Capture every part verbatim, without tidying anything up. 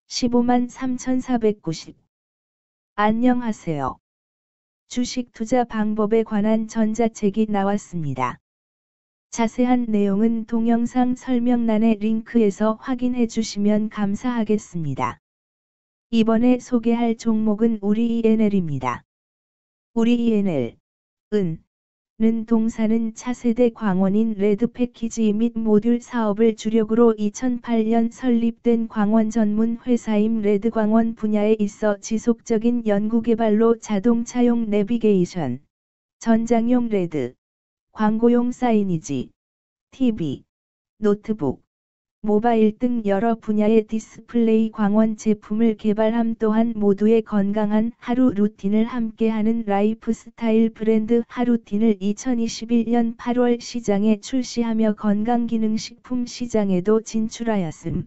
십오만 삼천사백구십. 안녕하세요. 주식 투자 방법에 관한 전자책이 나왔습니다. 자세한 내용은 동영상 설명란의 링크에서 확인해 주시면 감사하겠습니다. 이번에 소개할 종목은 우리이엔엘입니다. 우리이엔엘, 은, 는 동사는 차세대 광원인 레드패키지 및 모듈 사업을 주력으로 이천팔 년 설립된 광원 전문 회사임 레드광원 분야에 있어 지속적인 연구개발로 자동차용 내비게이션, 전장용 레드, 광고용 사이니지, 티비, 노트북, 모바일 등 여러 분야의 디스플레이 광원 제품을 개발함 또한 모두의 건강한 하루 루틴을 함께하는 라이프스타일 브랜드 하루틴을 이천이십일 년 팔월 시장에 출시하며 건강기능식품 시장에도 진출하였음.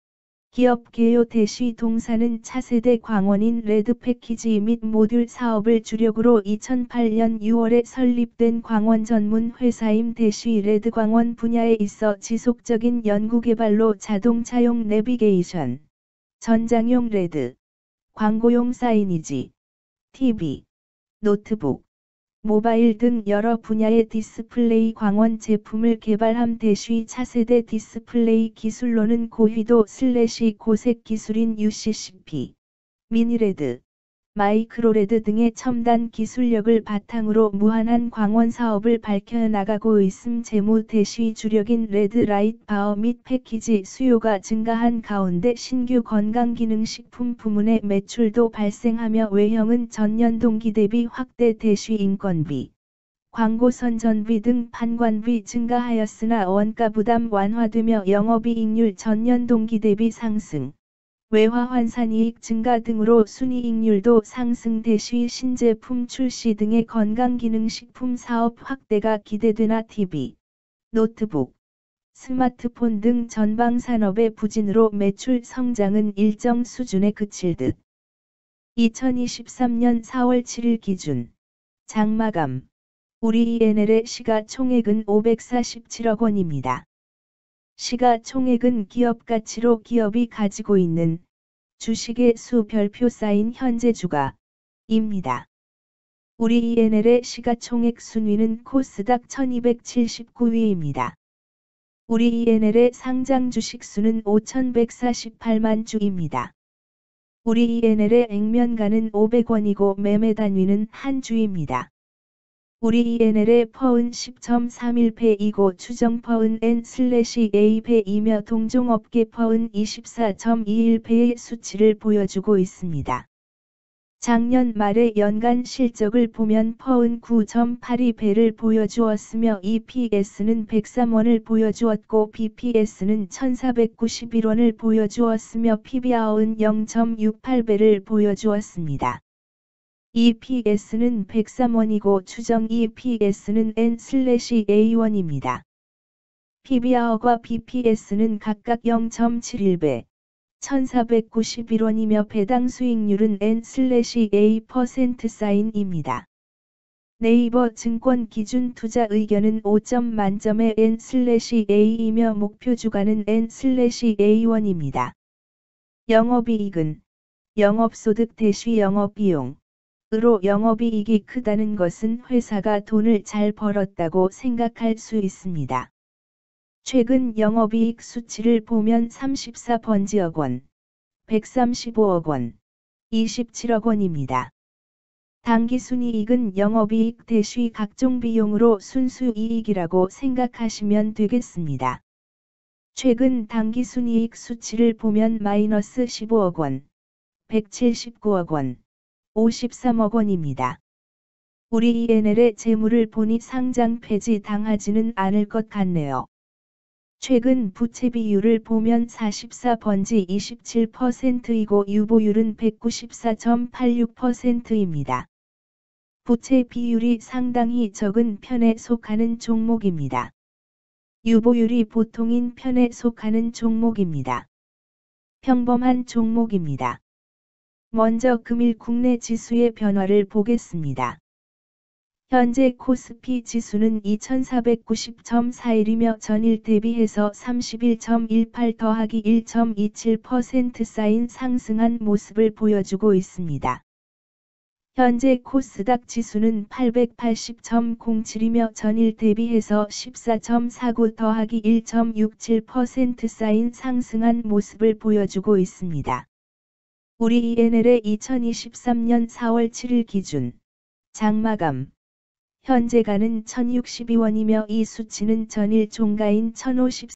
기업 개요 대시 동사는 차세대 광원인 레드패키지 및 모듈 사업을 주력으로 이천팔 년 유월에 설립된 광원 전문 회사임 대시 레드광원 분야에 있어 지속적인 연구개발로 자동차용 내비게이션, 전장용 레드, 광고용 사이니지, 티비, 노트북, 모바일 등 여러 분야의 디스플레이 광원 제품을 개발함 대시 차세대 디스플레이 기술로는 고휘도 슬래시 고색 기술인 유씨씨피, 미니레드, 마이크로레드 등의 첨단 기술력을 바탕으로 무한한 광원 사업을 밝혀나가고 있음. 재무 대시 주력인 레드라이트 바어 및 패키지 수요가 증가한 가운데 신규 건강기능식품 부문의 매출도 발생하며 외형은 전년 동기 대비 확대 대시 인건비, 광고 선전비 등 판관비 증가하였으나 원가 부담 완화되며 영업이익률 전년 동기 대비 상승, 외화 환산이익 증가 등으로 순이익률도 상승 대시 신제품 출시 등의 건강기능식품 사업 확대가 기대되나 티비, 노트북, 스마트폰 등 전방 산업의 부진으로 매출 성장은 일정 수준에 그칠 듯. 이천이십삼 년 사월 칠일 기준 장마감 우리이엔엘의 시가총액은 오백사십칠억 원입니다. 시가총액은 기업가치로 기업이 가지고 있는 주식의 수 별표 쌓인 현재 주가입니다. 우리이엔엘의 시가총액 순위는 코스닥 천이백칠십구 위입니다. 우리이엔엘의 상장 주식 수는 오천백사십팔만 주입니다. 우리이엔엘의 액면가는 오백 원이고 매매 단위는 한 주입니다. 우리이엔엘의 퍼은 십 점 삼일 배이고 추정 퍼은 엔 에이 배이며 동종업계 퍼은 이십사 점 이일 배의 수치를 보여주고 있습니다. 작년 말의 연간 실적을 보면 퍼은 구 점 팔이 배를 보여주었으며 이피에스는 백삼 원을 보여주었고 비피에스는 천사백구십일 원을 보여주었으며 피비알은 영 점 육팔 배를 보여주었습니다. 이피에스는 백삼 원이고 추정 이피에스는 엔 에이 원입니다. 피비알과 비피에스는 각각 영 점 칠일 배, 천사백구십일 원이며 배당 수익률은 엔 에이 퍼센트 사인입니다. 네이버 증권 기준 투자 의견은 오 점 만점의 엔 에이이며 목표 주가는 엔 에이 원입니다. 영업이익은 영업소득 대시 영업비용 으로 영업이익이 크다는 것은 회사가 돈을 잘 벌었다고 생각할 수 있습니다. 최근 영업이익 수치를 보면 삼십사 번지억 원, 백삼십오억 원, 이십칠억 원입니다. 당기순이익은 영업이익 대시 각종 비용으로 순수이익이라고 생각하시면 되겠습니다. 최근 당기순이익 수치를 보면 마이너스 십오억 원, 백칠십구억 원, 오십삼억 원입니다. 우리이엔엘의 재물을 보니 상장 폐지 당하지는 않을 것 같네요. 최근 부채 비율을 보면 사십사 번지 이십칠 퍼센트이고 유보율은 백구십사 점 팔육 퍼센트입니다. 부채 비율이 상당히 적은 편에 속하는 종목입니다. 유보율이 보통인 편에 속하는 종목입니다. 평범한 종목입니다. 먼저 금일 국내 지수의 변화를 보겠습니다. 현재 코스피 지수는 이천사백구십 점 사일이며 전일 대비해서 삼십일 점 일팔 더하기 일 점 이칠 퍼센트 쌓인 상승한 모습을 보여주고 있습니다. 현재 코스닥 지수는 팔백팔십 점 공칠이며 전일 대비해서 십사 점 사구 더하기 일 점 육칠 퍼센트 쌓인 상승한 모습을 보여주고 있습니다. 우리 이엔엘의 이천이십삼년 사월 칠일 기준 장마감 현재가는 천육십이 원이며 이 수치는 전일 종가인 천오십사